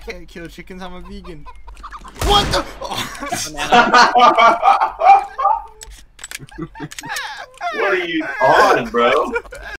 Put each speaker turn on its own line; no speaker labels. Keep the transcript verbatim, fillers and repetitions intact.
can't kill chickens. I'm a vegan. What the?
What are you on, bro?